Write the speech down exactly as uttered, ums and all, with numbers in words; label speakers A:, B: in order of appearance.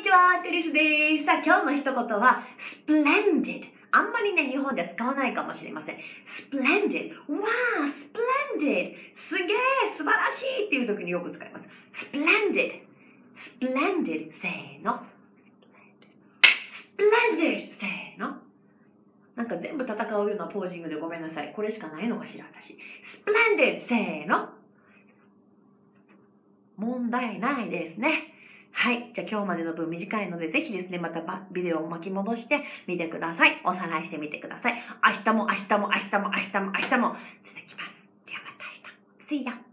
A: ちは、クリスです。さあ、今日の一言は、Splendid。あんまりね、日本では使わないかもしれません。Splendid。わー、Splendid。すげー、素晴らしいっていう時によく使います。Splendid。Splendid。せーの。Splendid。せーの。なんか全部戦うようなポージングでごめんなさい。これしかないのかしら、私。Splendid。せーの。問題ないですね。はい。じゃあ今日までの分短いので、ぜひですね、またビデオを巻き戻してみてください。おさらいしてみてください。明日も明日も明日も明日も明日も続きます。ではまた明日。See ya!